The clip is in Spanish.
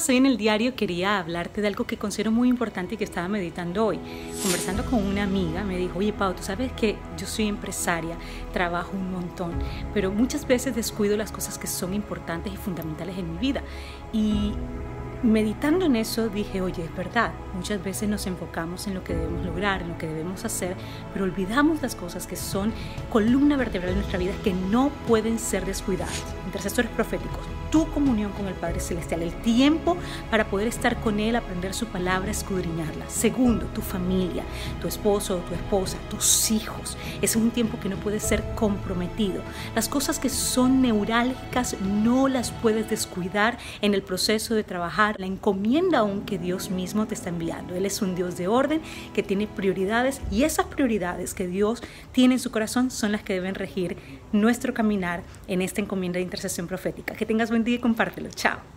estás? Hoy en el diario quería hablarte de algo que considero muy importante y que estaba meditando hoy. Conversando con una amiga me dijo, oye Pau, tú sabes que yo soy empresaria, trabajo un montón, pero muchas veces descuido las cosas que son importantes y fundamentales en mi vida. Y meditando en eso dije, oye, es verdad, muchas veces nos enfocamos en lo que debemos lograr, en lo que debemos hacer, pero olvidamos las cosas que son columna vertebral de nuestra vida que no pueden ser descuidadas. Intercesores proféticos, tu comunión con el Padre Celestial, el tiempo para poder estar con Él, aprender su palabra, escudriñarla. Segundo, tu familia, tu esposo o tu esposa, tus hijos. Es un tiempo que no puede ser comprometido. Las cosas que son neurálgicas no las puedes descuidar en el proceso de trabajar la encomienda aún que Dios mismo te está enviando. Él es un Dios de orden que tiene prioridades y esas prioridades que Dios tiene en su corazón son las que deben regir nuestro caminar en esta encomienda de intercesión profética. Que tengas buen día y compártelo. Chao.